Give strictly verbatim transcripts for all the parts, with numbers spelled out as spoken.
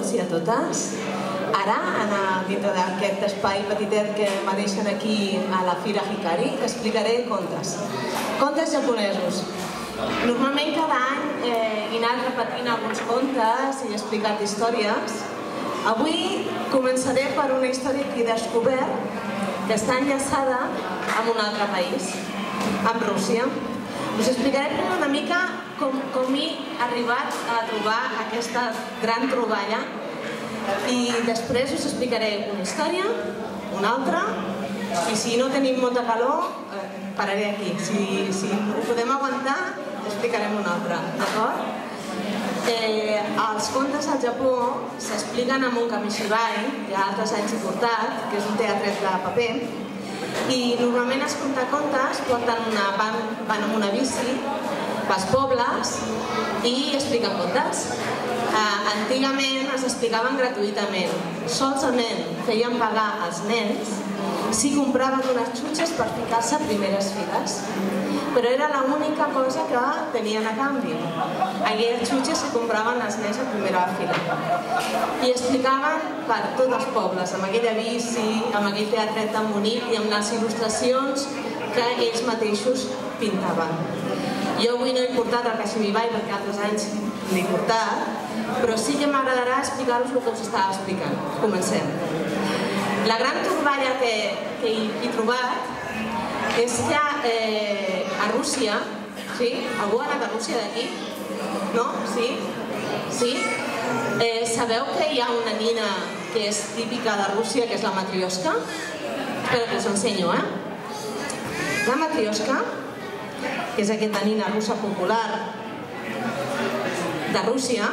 tots i a totes. Ara, dintre d'aquest espai petitet que m'adeixen aquí a la Fira Hikari, explicaré contes. Contes japonesos. Normalment cada any he anat repetint alguns contes i he explicat històries. Avui començaré per una història que he descobert que està enllaçada amb un altre país, amb Rússia. Us explicaré una mica com he arribat a trobar aquesta gran troballa i després us explicaré una història, una altra, i si no tenim molta calor, pararé aquí. Si ho podem aguantar, explicarem una altra, d'acord? Els contes al Japó s'expliquen amb un kamishibai, que altres anys he portat, que és un teatret de paper, i normalment es conta contes, van amb una bici pels pobles i expliquen contes. Antigament es explicaven gratuïtament, solament feien pagar als nens si compraven unes xutxes per ficar-se a primeres files, però era l'única cosa que tenien a canvi. Aquelles xutxes se compraven als nens a primera fila i explicaven per tots els pobles, amb aquella bici, amb aquell teatret tan bonic i amb les il·lustracions que ells mateixos pintaven. Jo avui no he portat el kamishibai perquè altres anys l'he portat, però sí que m'agradarà explicar-vos el que us estava explicant. Comencem. La gran troballa que he trobat és que a Rússia, sí? Algú ha anat a Rússia d'aquí? No? Sí? Sí? Sabeu que hi ha una nina que és típica de Rússia, que és la matrioshka? Espera que us ensenyo, eh? La matrioshka, que és aquesta nina russa popular de Rússia,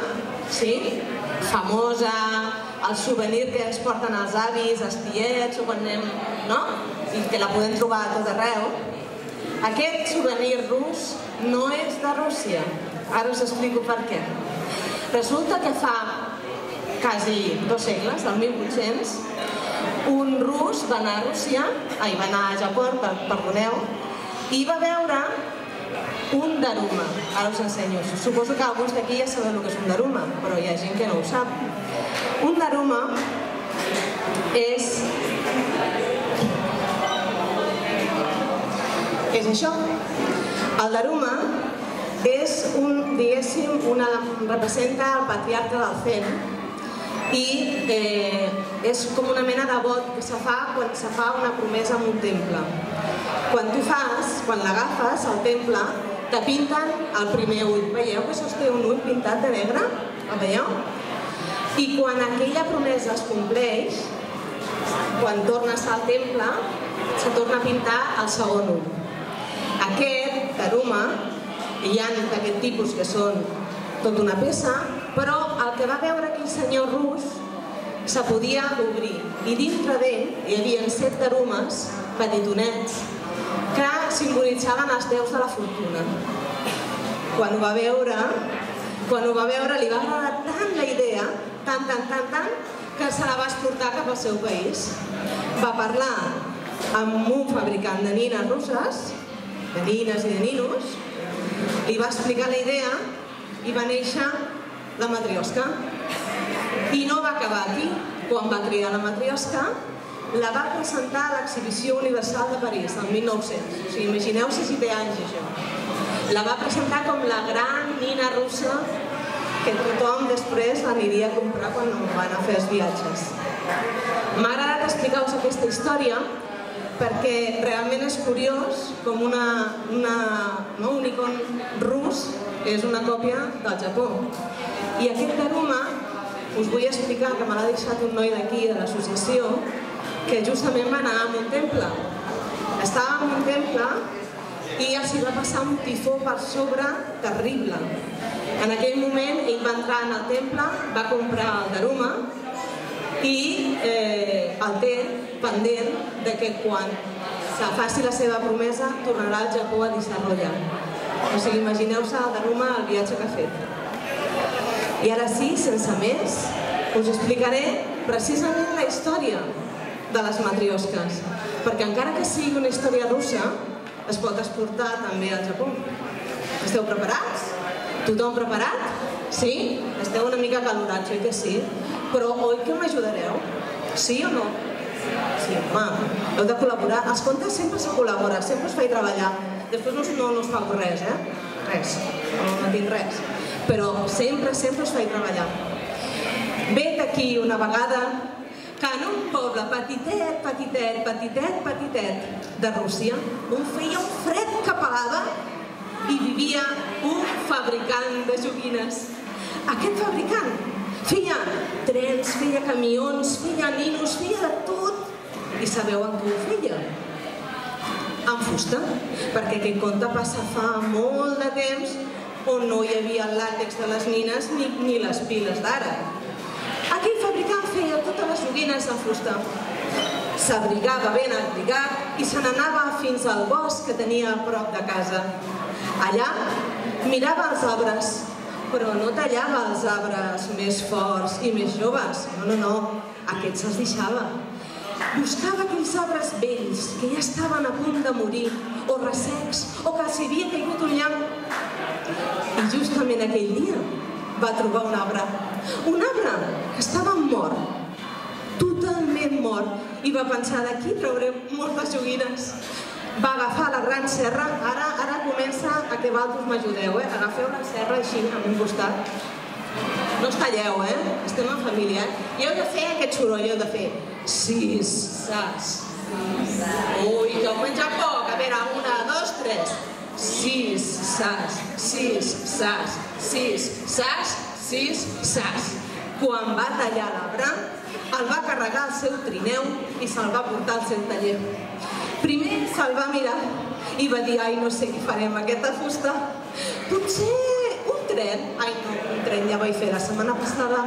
famosa, el souvenir que ens porten els avis, els tiets, o quan anem, no? I que la podem trobar a tot arreu. Aquest souvenir rus no és de Rússia. Ara us explico per què. Resulta que fa quasi dos segles, del mil vuit-cents, un rus va anar a Rússia, ai, va anar a Japó, perdoneu, i va veure un daruma. Ara us ensenyo. Suposo que alguns d'aquí ja sabeu el que és un daruma, però hi ha gent que no ho sap. Un daruma és... és això. El daruma és un, diguéssim, representa el patriarca del Zen i és com una mena de vot que se fa quan se fa una promesa en un temple. Quan tu fas, quan l'agafes al temple, te pinten el primer ull. Veieu que sosté un ull pintat de negre? El veieu? I quan aquella promesa es compleix, quan tornes al temple, se torna a pintar el segon ull. Aquest daruma, hi ha d'aquest tipus que són tota una peça, però el que va veure aquell senyor rus se podia obrir. I dintre d'ell hi havia set darumes petitonets que simbolitzaven els déus de la fortuna. Quan ho va veure, quan ho va veure li va agradar tant la idea, tant, tant, tant, tant, que se la va exportar cap al seu país. Va parlar amb un fabricant de nines russes, de nines i de ninos, li va explicar la idea i va néixer la matrioshka. I no va acabar aquí. Quan va triar la matrioshka, la va presentar a l'Exhibició Universal de París, el mil nou-cents. O sigui, imagineu-se si té anys, això. La va presentar com la gran nina russa que tothom després l'aniria a comprar quan van a fer els viatges. M'ha agradat explicar-vos aquesta història perquè realment és curiós com un icon rus és una còpia del Japó. I aquest daruma us vull explicar que me l'ha deixat un noi d'aquí, de l'associació, que justament va anar a un temple. Estava en un temple i els va passar un tifó per sobre terrible. En aquell moment ell va entrar en el temple, va comprar el daruma i el té pendent que quan se faci la seva promesa tornarà al Japó a desenvolupar. O sigui, imagineu-se el daruma, el viatge que ha fet. I ara sí, sense més, us explicaré precisament la història de les matrioshkes, perquè encara que sigui una història russa, es pot exportar també al Japó. Esteu preparats? Tothom preparat? Sí? Esteu una mica calorats, oi que sí? però oi que m'ajudareu? Sí o no? Sí, home, heu de col·laborar. Els contes sempre s'ha col·laborat, sempre us faig treballar. Després no us feu res, eh? Res, no tinc res. Però sempre, sempre us faig treballar. Vet aquí una vegada que en un poble petitet, petitet, petitet, petitet de Rússia, on feia un fred que pelava, hi vivia un fabricant de joguines. Aquest fabricant feia trens, feia camions, feia ninos, feia de tot. I sabeu en què ho feia? En fusta, perquè aquest conte passa fa molt de temps on no hi havia el làtex de les nines ni les piles d'ara. Aquell fabricant feia totes les joguines en fusta. S'abrigava ben abrigat i se n'anava fins al bosc que tenia a prop de casa. Allà mirava els arbres, però no tallava els arbres més forts i més joves. No, no, no, aquests els deixava. Buscava aquells arbres vells que ja estaven a punt de morir, o ressecs, o que els havia caigut un llamp. I justament aquell dia va trobar un arbre. Un arbre que estava mort, totalment mort, i va pensar, d'aquí trauré moltes joguines. Va agafar la gran serra, ara ara comença a que vosaltres m'ajudeu, eh? Agafeu la serra així, a un costat. No us talleu, eh? Estem en família, eh? I heu de fer aquest soroll, heu de fer sis, sas. Ui, que heu menjat poc. A veure, una, dos, tres. Sis, sas, sis, sas, sis, sas, sis, sas. Quan va tallar l'arbre, el va carregar al seu trineu i se'l va portar al seu taller. Primer se'l va mirar i va dir, ai, no sé què farem amb aquesta fusta. Potser un tren. Ai, no, un tren ja vaig fer la setmana passada.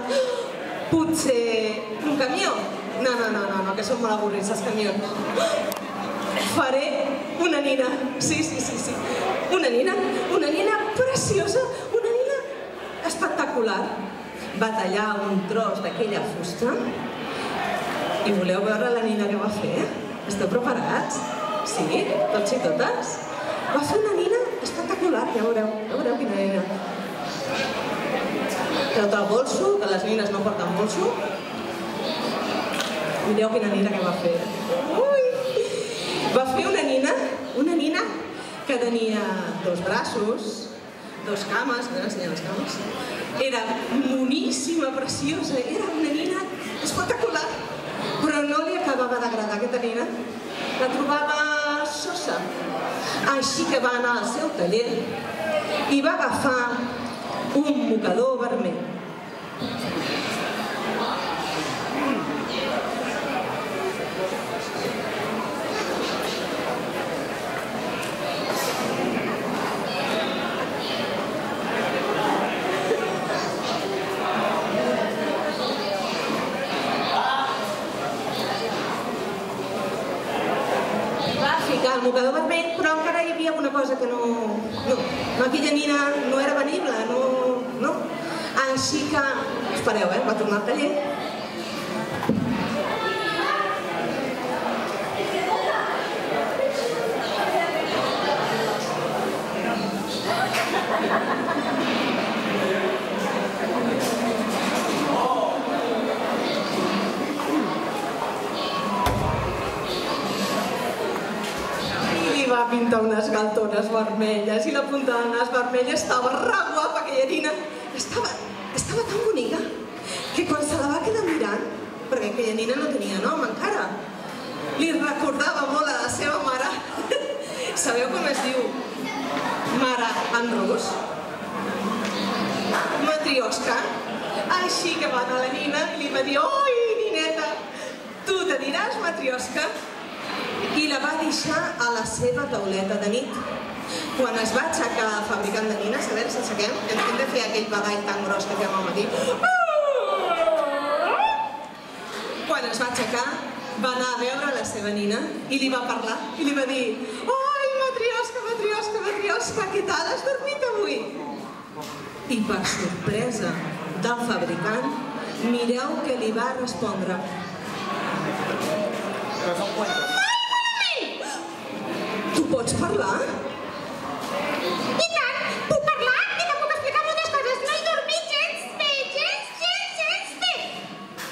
Potser un camió. No, no, no, no, que són molt avorrits els camions. Faré una nina. Sí, sí, sí, sí. Una nina, una nina preciosa, una nina espectacular. Va tallar un tros d'aquella fusta i voleu veure la nina que va fer? Esteu preparats? Sí? Tots i totes? Va fer una nina espectacular, ja veureu, ja veureu quina nina. Treu el bolso, que les nines no porten bolso. Mireu quina nina que va fer. Ui! Va fer una nina, una nina que tenia dos braços, dos cames, m'he d'ensenyar les cames. Era moníssima, preciosa, era una nina espectacular. Però no li acabava d'agradar aquesta nina. La trobava sosa. Així que va anar al seu taller i va agafar un mocador vermell. El mocador vermell, però encara hi havia una cosa que no... No, aquella nina no era venible, no... no. Així que... Espereu, eh? Va tornar al taller. Va pintar unes galtones vermelles i la punta del nas vermella estava reguapa, aquella nina. Estava, estava tan bonica que quan se la va quedar mirant, perquè aquella nina no tenia nom encara, li recordava molt a la seva mare. Sabeu com es diu mare en rus? Matrioska. Així que va anar la nina i li va dir, oi, nineta, tu te diràs Matrioska? I la va deixar a la seva tauleta de nit. Quan es va aixecar el fabricant de nines, a veure si aixequem, hem de fer aquell badall tan gros que fem al matí. Quan es va aixecar, va anar a veure la seva nina i li va parlar i li va dir, oi, Matrioska, Matrioska, Matrioska, què tal, has dormit avui? I per sorpresa del fabricant, mireu què li va respondre. Tu pots parlar? I tant! Puc parlar i que puc explicar moltes coses. No he dormit gens bé, gens, gens, gens bé.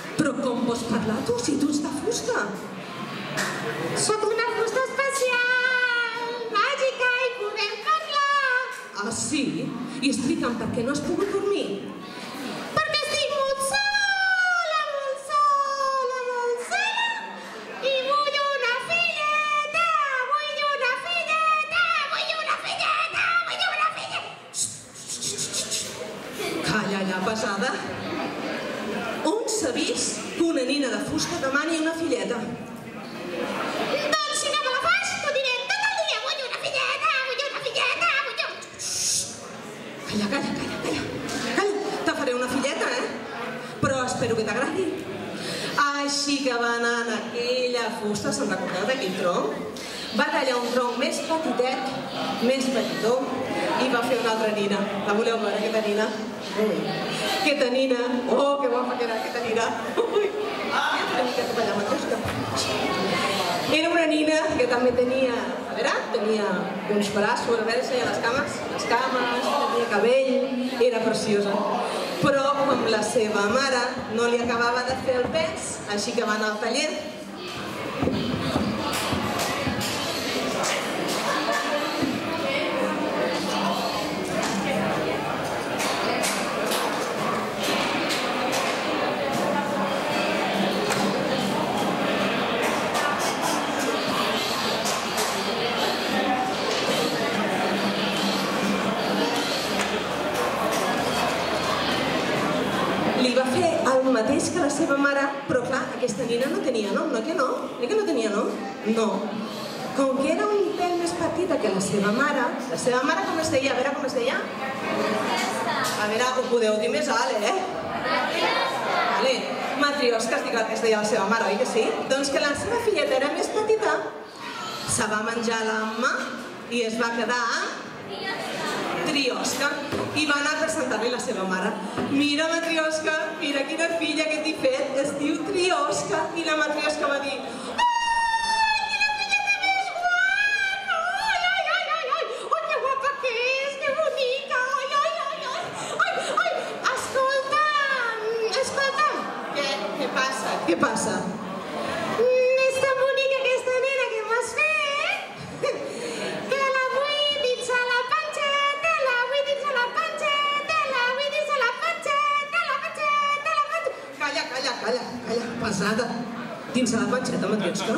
sí? I explica'm per què no has pogut dormir. Perquè estic molt sola, molt sola, molt sola. I vull una filleta, vull una filleta, vull una filleta, vull una filleta. Calla, ja, pesada. On s'ha vist que una nina de fusta demani una filleta? Doncs si no me la fas, t'ho diré tot el dia. Vull una filleta, vull una filleta, vull una... Calla, calla, calla, calla. Calla, te faré una filleta, eh? Però espero que t'agradi. Així que va anar en aquella fusta, se'n recordeu d'aquell tronc? Va tallar un tronc més petitet, més petitó, i va fer una altra nina. La voleu veure, aquesta nina? Ui, aquesta nina. Oh, que guapa que era aquesta nina. Ui, una mica cap allà, Matrioska. Era una nina que també tenia, a veure, tenia uns braços, a veure si hi ha les cames, les cames, tenia cabell, era preciosa. Però com la seva mare no li acabava de fer el pes, així que va anar al taller. Li va fer el mateix que la seva mare, però clar, aquesta nina no tenia nom, no que no? No que no tenia nom? No. Com que era un pèl més petita que la seva mare, la seva mare com es deia? A veure com es deia? A veure, ho podeu dir més alt, eh? Matrioska. Vale. Matrioska es deia la seva mare, oi que sí? Doncs que la seva filleta era més petita, se va menjar la mà i es va quedar Trioska, i va anar a presentar-li la seva mare. Mira, Matrioska, mira quina filla que t'he fet, es diu Trioska. I la Matrioska va dir: ai, quina filleta més guapa! Ai, ai, ai, ai, ai, que guapa que és, que bonica! Ai, ai, ai, ai, ai, ai, escolta, escolta. Què? Què passa? Què passa? És tan bonica aquesta nena que m'has fet que la vull dins a la panxeta, la vull dins a la panxeta, la vull dins a la panxeta, la panxeta, la panxeta. Calla, calla, calla, calla, pesada. Dins a la panxeta, Matrioska.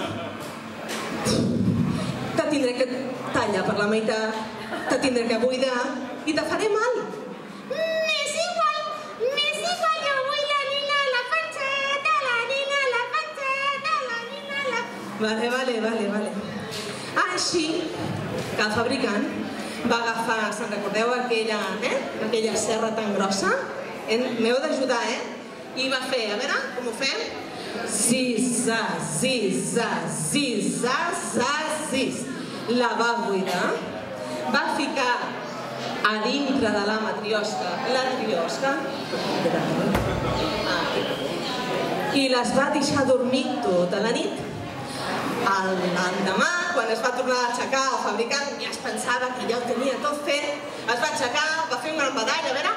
Te tindré que tallar per la meitat, te tindré que buidar i te faré mal. M'és igual, m'és igual, jo vull la nina a la panxeta, la nina a la panxeta, la nina a la... Vale, vale, vale, vale. Així que el fabricant va agafar, se'n recordeu aquella, eh? Aquella serra tan grossa? M'heu d'ajudar, eh? I va fer, a veure, com ho fem? Zisa, zisa, zisa, zis. La va buidar, va ficar a dintre de la Matrioska la Trioska i les va deixar dormir tota la nit. L'endemà, quan es va tornar a aixecar el fabricant, ja es pensava que ja ho tenia tot fet, es va aixecar, va fer un gran badall, a veure,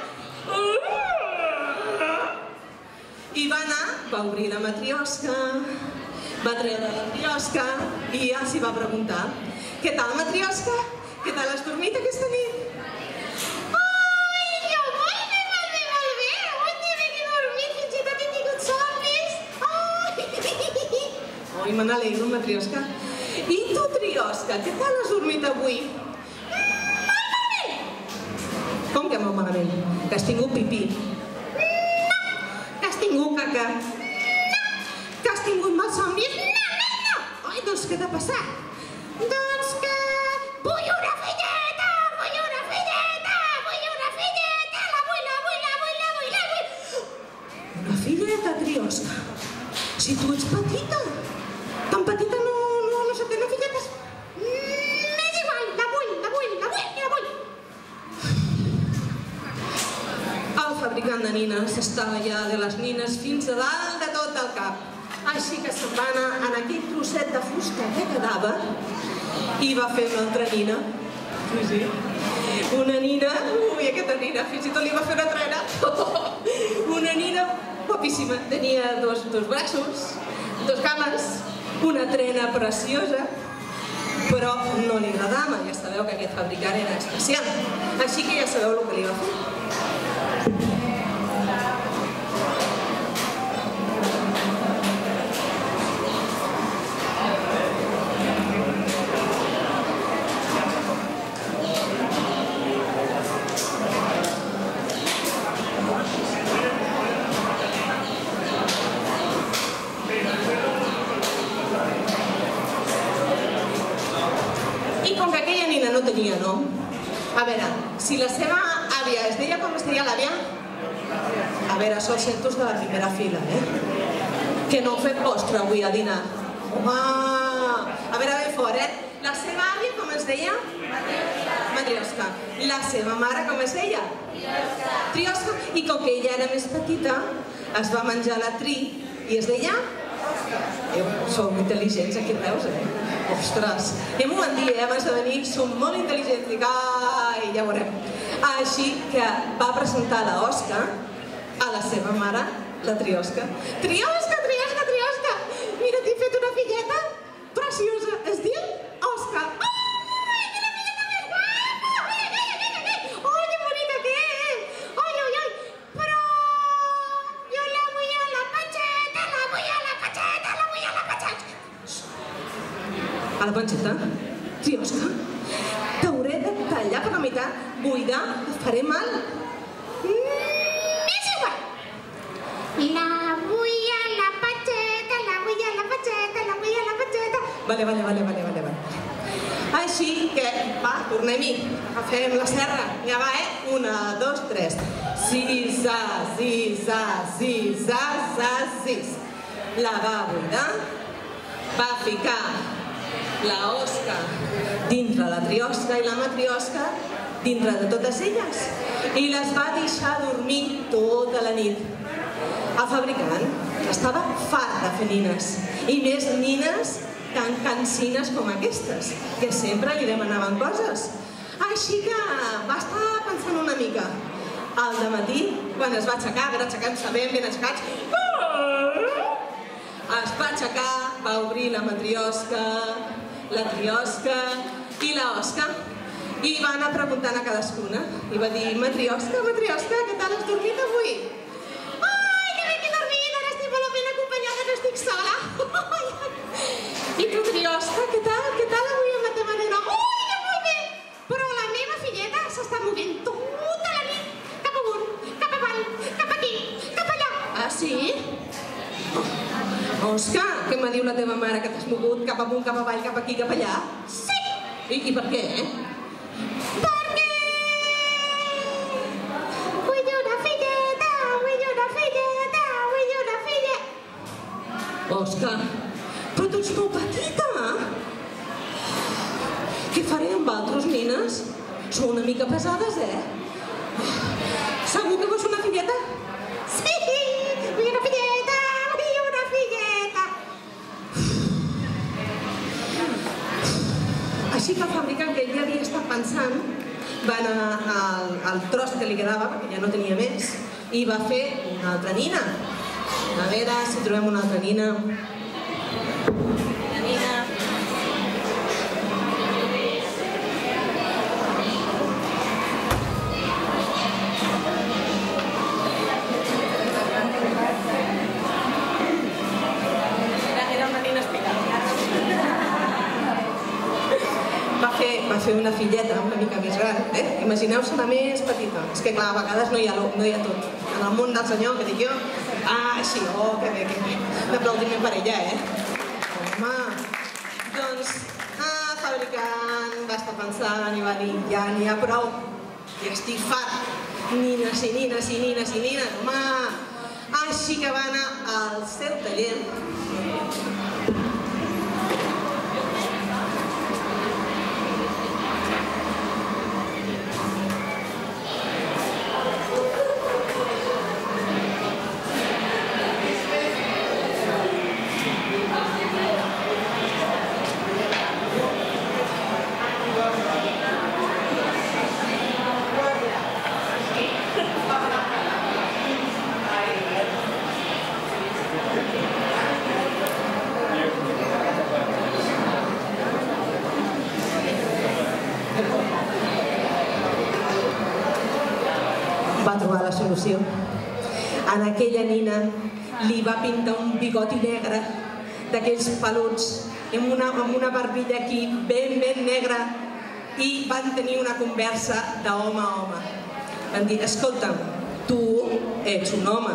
i va anar, va obrir la Matrioska, va treure la Trioska i ja s'hi va preguntar: què tal, Matrioska? Què tal has dormit aquesta nit? Ai, jo molt bé, molt bé, molt bé. Ui, que bé que he dormit, fins i tot he tingut somnis. Ai! Oi, me n'alegro, Matrioska. I tu, Trioska, què tal has dormit avui? Molt malament. Com que molt malament? Que has tingut pipí? Que has tingut caca? Que has tingut mal somnis? No, no, no. Ai, doncs què t'ha passat? Doncs que vull una filleta, vull una filleta, vull una filleta, la vull, la vull, la vull, la vull, la vull. Una filleta, Trioska. Si tu ets petita, tan petita no, no, no sé què, no filletes. M'és igual, la vull, la vull, la vull, la vull. El fabricant de nines estava ja de les nines fins a dalt de tot el cap. Així que se'n va anar en aquell trosset de fusta que quedava i va fer una altra nina. Sí, sí. Una nina, ui, aquesta nina, fins i tot li va fer una trena. Una nina guapíssima. Tenia dos, dos braços, dos cames, una trena preciosa, però no li agradava. Ja sabeu que aquest fabricant era especial. Així que ja sabeu el que li va fer. I com que aquella nina no tenia nom, a veure, si la seva àvia es deia com es deia l'àvia, a veure, sou centos de la primera fila, eh? Que no heu fet postre avui a dinar. Home, a veure, ben fort, eh? La seva àvia com es deia? Matrioska. La seva mare com es deia? Trioska. Trioska. I com que ella era més petita, es va menjar la Tri i es deia? Eh, sou intel·ligents, aquí et veus, eh? Ostres, ja m'ho van dir, eh? Abans de venir, som molt intel·ligents, dic, ai, ja veurem. Així que va presentar l'Òscar a la seva mare, la Trioska. Trioska, Trioska, Trioska! Mira, t'he fet una filleta preciosa, es diu Òscar. Ai, quina filleta més guapa! Ai, ai, ai, ai, ai! Ai, que bonica que és! Ai, ai, ai! Però jo la vull a la patxeta, la vull a la patxeta, la vull a la patxeta! A la panxeta? Trioska? T'hauré de tallar per la meitat, buidar, et faré mal. És igual. La vull a la patxeta, la vull a la patxeta, la vull a la patxeta. Vale, vale, vale, vale, vale, vale. Així que, va, tornem-hi. Agafem la serra. Ja va, eh? Una, dos, tres. Sis, a, sis, a, sis, a, sa, sis. La va buidar. Va ficar la Òscar dintre la Trioska i la Matrioska dintre de totes elles i les va deixar dormir tota la nit. El fabricant estava fart de fer nines i més nines tan cansines com aquestes, que sempre li demanaven coses. Així que va estar pensant una mica. Al dematí, quan es va aixecar, ben aixecant-se ben, ben aixecats, es va aixecar, va obrir la Matrioska, la Trioska i la Òscar i va anar preguntant a cadascuna i va dir, Matrioska, Matrioska, què tal has dormit avui? Ai, que bé que he dormit, ara estic molt ben acompanyada, no estic sola. I tu, Trioska, què tal? Què tal avui amb la teva nena? Ui, ja molt bé, però la meva filleta s'està movent tota la nit, cap amunt, cap avall, cap aquí, cap allà. Ah, sí? Òscar, què me diu la teva mare que t'has mogut cap amunt, cap avall, cap aquí, cap allà? Sí! I, i per què, eh? Perquè... vull una filleta, vull una filleta, vull una filleta. Òscar, però tu ets molt petita! Què faré amb altres nines? Són una mica pesades, eh? Segur que vols una filleta? Sí, vull una filleta, vull una filleta. Així que el fabricant, que ell ja havia estat pensant, va anar al, al tros que li quedava, perquè ja no tenia més, i va fer una altra nina. A veure si trobem una altra nina. Una nina. Va fer una filleta una mica més gran, eh? Imagineu-se la més petita. És que, clar, a vegades no hi ha, no hi ha tot. En el món del senyor, que dic jo, ah, sí, oh, que bé, que bé. D'aplaudiment per ella, eh? Home, doncs, ah, fabricant, va estar pensant i va dir, ja n'hi ha prou, ja estic fart. Nines i nines i nines i nines, home. Així que va anar al seu taller. resolució. A aquella nina li va pintar un bigoti negre, d'aquells peluts, amb una, amb una barbilla aquí ben, ben negra, i van tenir una conversa d'home a home. Van dir, escolta'm, tu ets un home.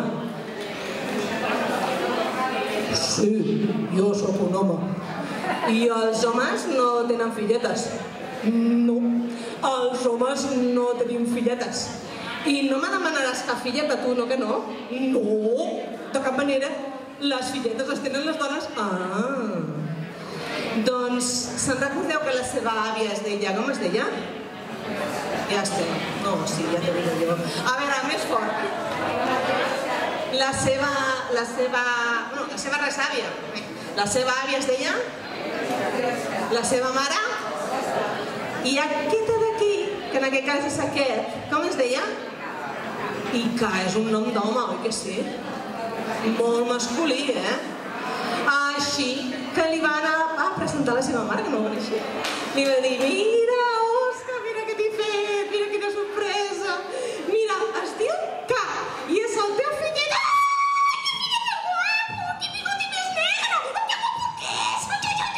Sí, jo sóc un home. I els homes no tenen filletes. No, els homes no tenim filletes. I no me demanaràs cap filleta, tu, no que no? No, de cap manera. Les filletes les tenen les dones. Ah, doncs se'n recordeu que la seva àvia es deia, com es deia? Ja estem. No, sí, ja t'ho dic jo. A veure, més fort. La seva, la seva, no, la seva resàvia. La seva àvia es deia? La seva mare? I aquesta d'aquí, que en aquest cas és aquest, com es deia? Ica, és un nom d'home, oi que sí? Molt masculí, eh? Així que li va anar a presentar la seva mare, que no ho coneixia. Li va dir, mira, Òscar, mira què t'he fet, mira quina sorpresa. Mira, es diu Ca, i és el teu fillet. Ai, que fillet més guapo, que bigoti més negre, que guapo que és.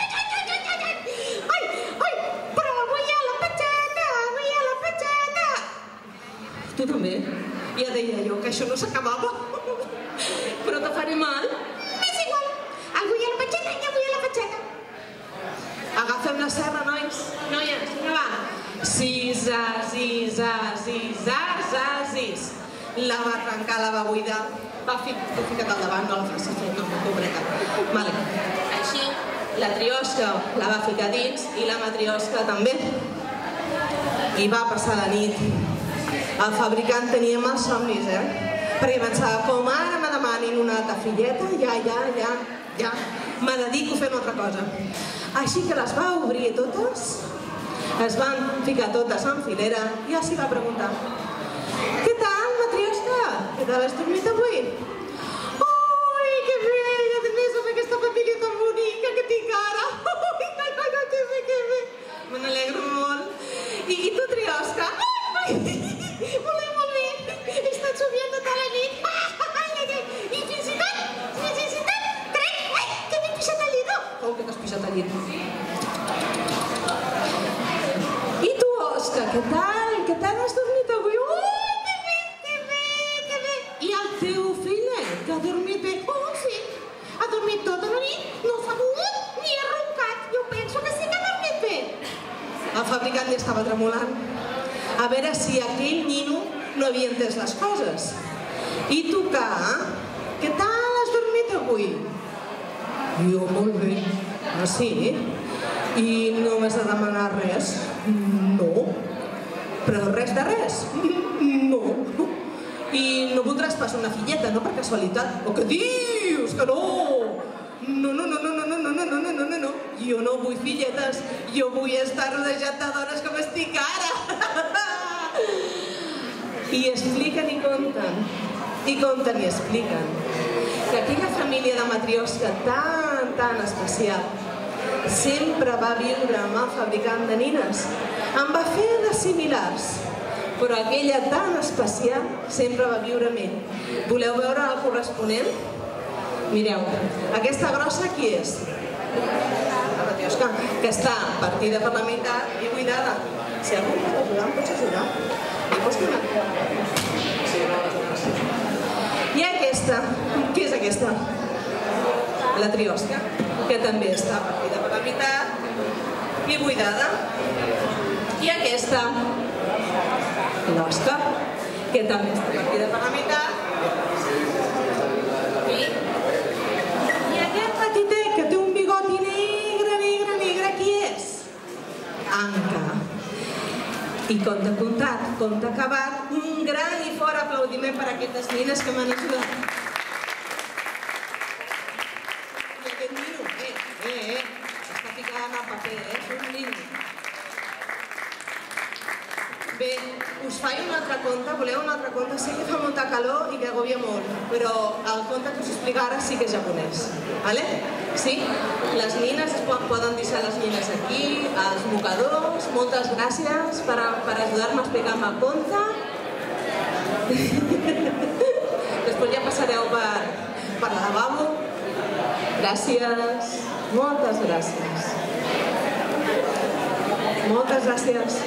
Ai, ai, però vull a la petxeta, vull a la petxeta. Tu també? Ja deia jo que això no s'acabava. Però te faré mal. És igual. El vull a la petxeta i jo vull a la petxeta. Agafem la serra, nois. Noies, vinga, va. Sisa, sisa, sisa, sis. La va trencar, la va buidar. Va ficar al davant, no la facis fer, no, pobreta. Vale. Així, la triosca la va ficar dins i la matriosca també. I va passar la nit. El fabricant tenia mals somnis, eh? Perquè pensava, com ara me demanin una altra filleta, ja, ja, ja, ja, me dedico a fer una altra cosa. Així que les va obrir totes, es van ficar totes en filera i ja s'hi va preguntar, què tal, matriosca? Què tal has dormit avui? Ui, que bé, i a més amb aquesta família tan bonica que tinc ara. Ui, ai, ai, ai, que bé, que bé. Me n'alegro molt. I, i tu, triosca? Ai, ai, molt bé, molt bé. He estat somiant tota la nit. I fins i tot, fins i tot, crec que m'he pixat al llit. Com que t'has pixat al llit? I tu, Òscar, què tal? Què tal has dormit avui? Ui, que bé, que bé, que bé. I el teu fillet, que ha dormit bé? Oh, sí, ha dormit tota la nit, no s'ha mogut ni ha roncat. Jo penso que sí que ha dormit bé. El fabricant ja estava tremolant. A veure si aquell nino no havia entès les coses. I tu, Ca, què tal has dormit avui? Jo molt bé. Ah, sí? I no m'has de demanar res? No. Però res de res? No. I no voldràs pas una filleta, no per casualitat? O què dius? Que no! No, no, no, no, no, no, no, no, no, no, no, no. Jo no vull filletes, jo vull estar rodejat de dones com estic ara. I expliquen i conten, i conten i expliquen que aquella família de matriosca tan, tan especial sempre va viure amb el fabricant de nines, en va fer de similars, però aquella tan especial sempre va viure amb ell. Voleu veure el corresponent? Mireu, aquesta grossa qui és? La matriosca, que està partida per la meitat i buidada. Si algú pot ajudar, em pots ajudar? I pots donar? I aquesta, què és aquesta? La triosca, que també està partida per la meitat i buidada. I aquesta, l'Òscar, que també està partida per la meitat. I, i aquest petitet que té un bigoti negre, negre, negre, qui és? Anca. I compte comptat, compte acabat, un gran i fort aplaudiment per a aquestes nines que m'han ajudat. I aquest nino, eh, eh, eh, està ficant en el paper, eh, és un nino. Bé, us faig un altre conte, voleu un altre conte? Sé que fa molta calor i que agobia molt, però el conte que us explico ara sí que és japonès, vale? Sí? Les nines es poden deixar les nines aquí, els mocadors, moltes gràcies per, per ajudar-me a explicar-me el conte. Després ja passareu per la lavabo. Gràcies. Moltes gràcies. Moltes gràcies.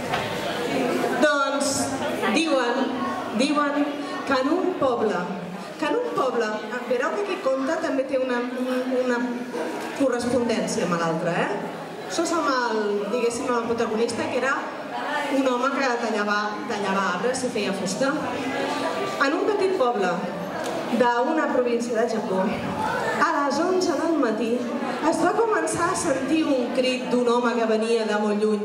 Doncs diuen, diuen que en un poble, que en un poble, veureu que aquest conte també té una, una correspondència amb l'altre, eh? Això és amb el, diguéssim, el protagonista, que era un home que tallava, tallava arbres i feia fusta. En un petit poble d'una província de Japó, a les onze del matí, es va començar a sentir un crit d'un home que venia de molt lluny.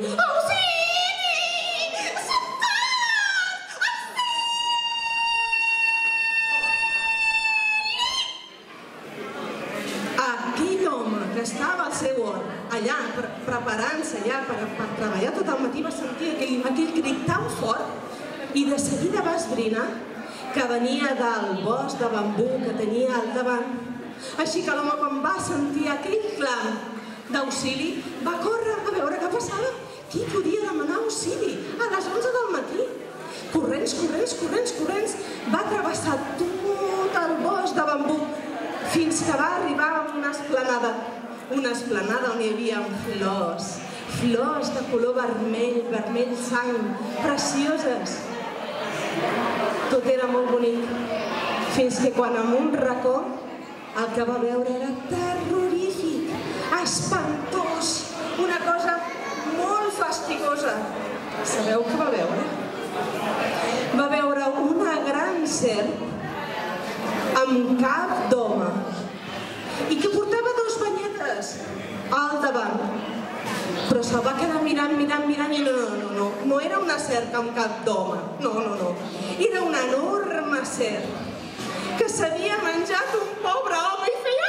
Allà, preparant-se ja per treballar tot el matí, va sentir aquell crit tan fort i de seguida va esbrinar que venia del bosc de bambú que tenia al davant. Així que l'home, quan va sentir aquell clam d'auxili, va córrer a veure què passava. Qui podia demanar auxili a les onze del matí? Corrents, corrents, corrents, corrents, va travessar tot el bosc de bambú fins que va arribar a una esplanada. Una esplanada on hi havia flors, flors de color vermell, vermell sang, precioses. Tot era molt bonic, fins que quan en un racó el que va veure era terrorífic, espantós, una cosa molt fastigosa. Sabeu què va veure? Va veure una gran serp amb cap d'home i que portava dos banyetes al davant. Però se'l va quedar mirant, mirant, mirant i no, no, no, no, no era una serp amb cap d'home, no, no, no. Era una enorme serp que s'havia menjat un pobre home i feia...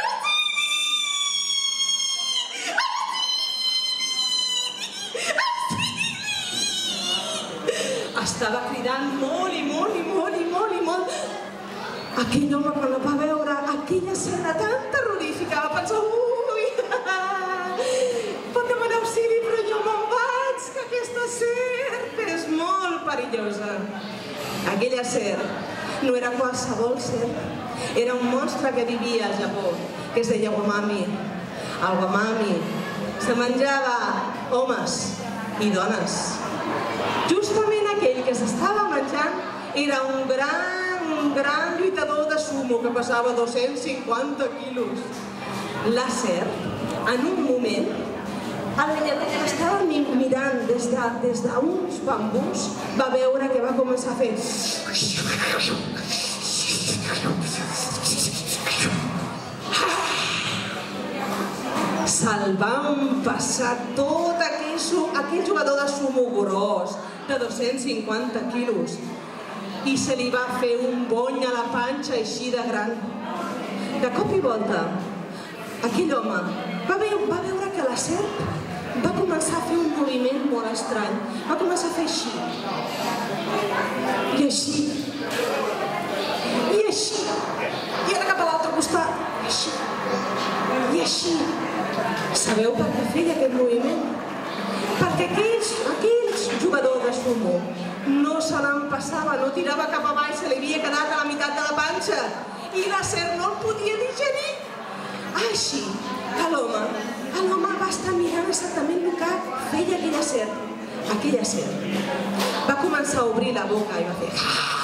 Estava cridant molt i molt i molt i molt i molt. Aquell home, quan la va veure, aquella escena tan terrorífica, va pensar, ui, pot demanar auxili, però jo me'n vaig, que aquesta serp és molt perillosa. Aquella serp no era qualsevol serp, era un monstre que vivia al Japó, que es deia Wamami. El Wamami se menjava homes i dones. Justament aquell que s'estava menjant era un gran un gran lluitador de sumo que pesava dos-cents cinquanta quilos. La serp, en un moment, estava mirant des d'uns bambús, va veure que va començar a fer... Se'l van passar tot aquell jugador de sumo gros, de dos-cents cinquanta quilos, i se li va fer un bony a la panxa així de gran. De cop i volta, aquell home va veure que la serp va començar a fer un moviment molt estrany. Va començar a fer així. I així. I així. I ara cap a l'altre costat. I així. I així. Sabeu per què feia aquest moviment? Perquè aquells jugadors de sumo no se l'empassava, no tirava cap avall, se li havia quedat a la meitat de la panxa i la serp no el podia digerir. Així que l'home, l'home va estar mirant exactament el que feia aquella serp. Aquella serp va començar a obrir la boca i va fer...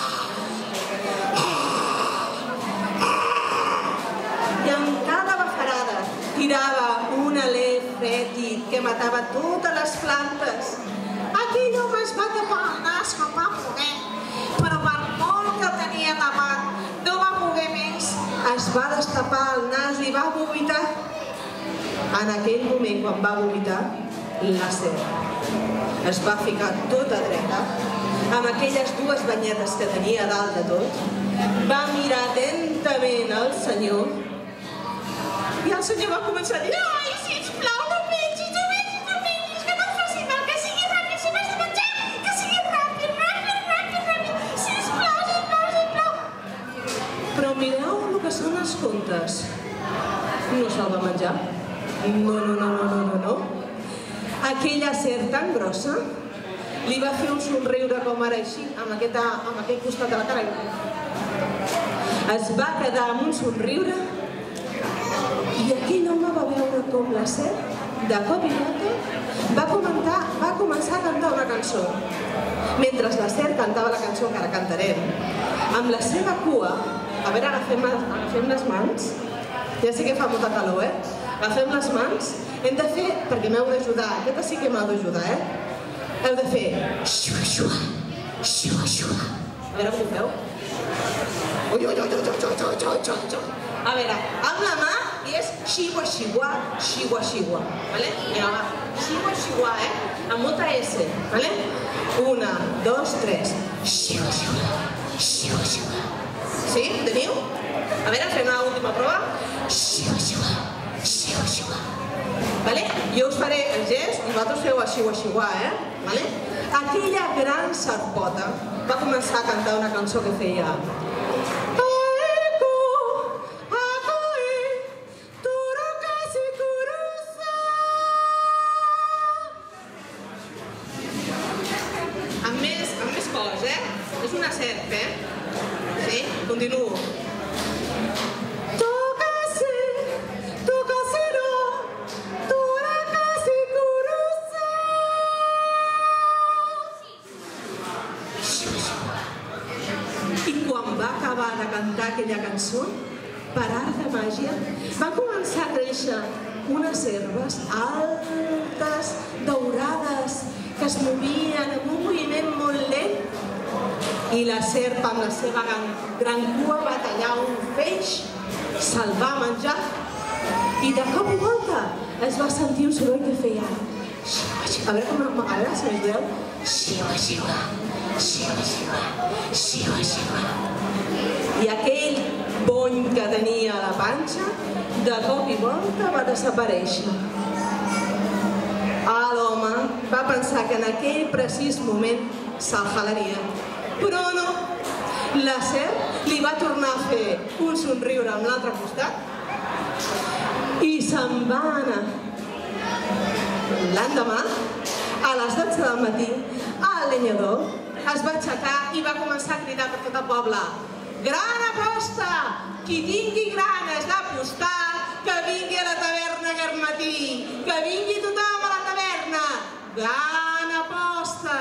I en cada bafarada tirava un alè fètid que matava totes les plantes. Aquell home es va tapar el nas com va poder, però per molt que el tenia tapat, no va poder més. Es va destapar el nas i va vomitar. En aquell moment, quan va vomitar, la serp es va ficar tota dreta, amb aquelles dues banyetes que tenia a dalt de tot, va mirar atentament al senyor i el senyor va començar a dir: ai, sisplau, no mengis, no mengis, no mengis, que no et faci mal, que sigui ràpid, si m'has de menjar, que sigui ràpid, ràpid, ràpid, ràpid, sisplau, sisplau, sisplau. Però mireu el que són els contes. No se'l va menjar. No, no, no, no, no, no. Aquella serp tan grossa li va fer un somriure com ara així, amb aquest costat de la cara. Es va quedar amb un somriure i aquell home va veure com la Ser, de cop i volta, va, comentar, va començar a cantar una cançó. Mentre la Ser cantava la cançó que ara cantarem, amb la seva cua, a veure, agafem, agafem les mans, ja sé que fa molta calor, eh? Agafem les mans, hem de fer, perquè m'heu d'ajudar, aquesta sí que m'heu d'ajudar, eh? Heu de fer xua, xua, xua, xua. A veure com ho feu. Ui, ui, ui, ui, ui, ui, ui, ui. A veure, amb la mà i és xiua, xiua, xiua, xiua. Vale? Vinga, va. Xiua, xiua, eh? Amb molta S, vale? Una, dos, tres. Xiua, xiua, xiua, xiua. Sí? Teniu? A veure, fem l'última prova. Xiua, xiua, xiua, xiua. Vale? Jo us faré el gest i vosaltres feu a xiua, xiua, eh? Vale? Aquella gran serpota va començar a cantar una cançó que feia amb més, amb més coses, eh? És una serp, eh? Sí? Continuo. Aquella cançó, per art de màgia, va començar a créixer unes herbes altes, daurades, que es movien amb un moviment molt lent i la serp amb la seva gran cua va tallar un feix, se'l va menjar i de cop i volta es va sentir un soroll que feia a veure com m'agrada, si m'ajudeu xiua, xiua, xiua, xiua, xiua, xiua. I aquell bony que tenia a la panxa, de cop i volta va desaparèixer. Ah, l'home va pensar que en aquell precís moment se'l jalaria. Però no, la serp li va tornar a fer un somriure amb l'altre costat i se'n va anar. L'endemà, a les dotze del matí, el lenyador es va aixecar i va començar a cridar per tot el poble. Gran aposta! Qui tingui ganes d'apostar, que vingui a la taverna aquest matí! Que vingui tothom a la taverna! Gran aposta!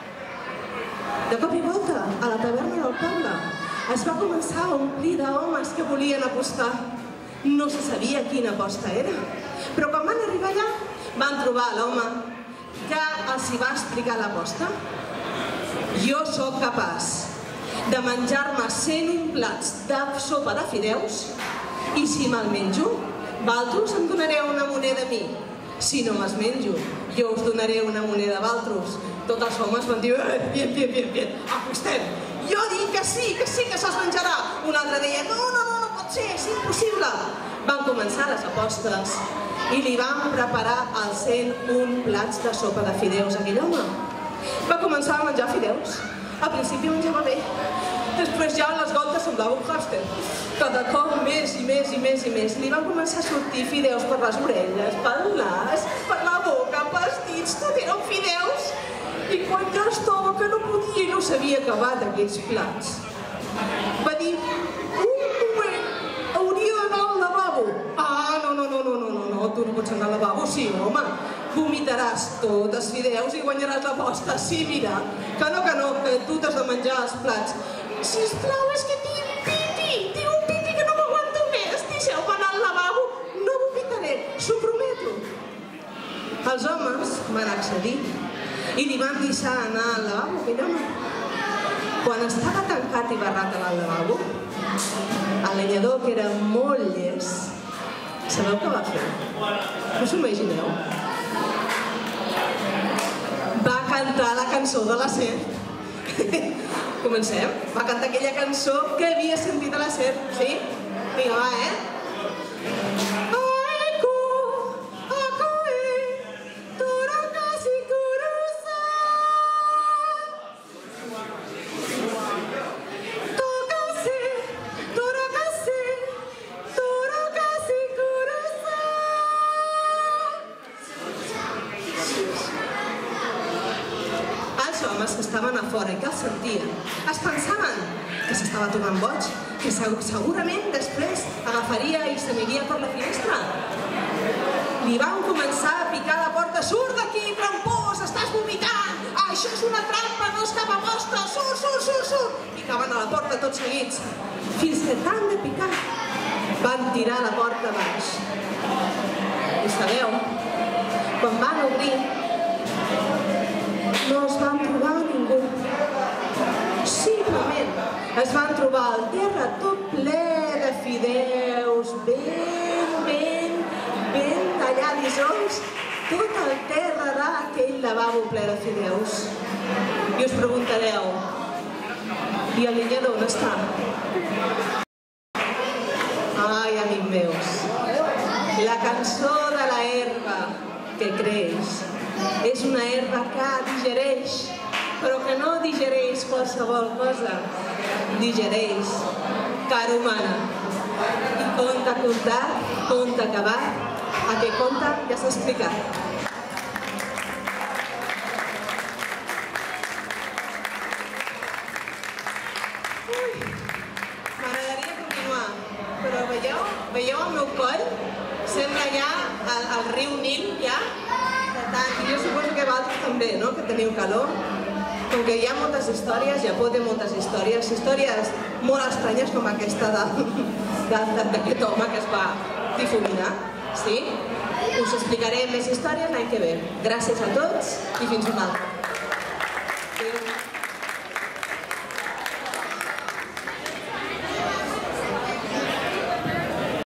De cop i volta, a la taverna del poble, es va començar a omplir d'homes que volien apostar. No se sabia quina aposta era, però quan van arribar allà, van trobar l'home que els hi va explicar l'aposta. Jo sóc capaç de menjar-me cent un plats de sopa de fideus i si me'l menjo, vosaltres em donareu una moneda a mi. Si no me'ls menjo, jo us donaré una moneda a vosaltres. Tots els homes van dir, bien, bien, bien, bien, apostem. Jo dic que sí, que sí que se'ls menjarà. Un altre deia, no, no, no, no pot ser, és impossible. Van començar les apostes i li van preparar els cent un plats de sopa de fideus a aquell home. Va començar a menjar fideus. Al principi menjava bé, després ja les goltes semblava un hàster. Cada cop més i més i més i més. Li van començar a sortir fideus per les orelles, pel nas, per la boca, pels dits, tot eren fideus. I quan ja estava que no podia i no s'havia acabat aquells plats, va dir, un moment, hauria d'anar al lavabo. Ah, no, no, no, no, no, no, no, tu no pots anar al lavabo, sí, home. Vomitaràs tots els fideus i guanyaràs l'aposta. Sí, mira, que no, que no, que tu t'has de menjar els plats. Sisplau, és que tinc pipi, tinc un pipi que no m'aguanto més. Deixeu-me anar al lavabo, no vomitaré, s'ho prometo. Els homes van accedir i li van deixar anar al lavabo, aquell home. Quan estava tancat i barrat al lavabo, el lenyador, que era molt llest, sabeu què va fer? No us ho imagineu? Va cantar la cançó de la serp. Comencem. Va cantar aquella cançó que havia sentit a la serp. Sí? Vinga, va, eh? Els homes que estaven a fora i que el sentien es pensaven que s'estava tornant boig, que segurament després agafaria i s'aniria per la finestra. Li van començar a picar a la porta. Surt d'aquí, trampós, estàs vomitant! Això és una trampa, no és capa vostra! Surt, surt, surt, surt! Picaven a la porta tots seguits. Fins que tant de picar van tirar la porta a baix. I sabeu, quan van obrir, no es van trobar ningú. Simplement es van trobar el terra tot ple de fideus, ben, ben, ben talladissos, tot el terra d'aquell lavabo ple de fideus. I us preguntareu, i el linyador on està? Ai, amics meus, la cançó de la herba que creix és una herba que digereix, però que no digereix qualsevol cosa, digereix cara humana. I conte contat, conte acabat, aquell conte ja s'ha explicat. M'agradaria continuar, però veieu, veieu el meu coll? Sembla ja el riu Nil, ja? I jo suposo que vosaltres també, no?, que teniu calor. Com que hi ha moltes històries, Japó té moltes històries, històries molt estranyes com aquesta d'aquest home que es va difuminar, sí? Us explicaré més històries l'any que ve. Gràcies a tots i fins una altra.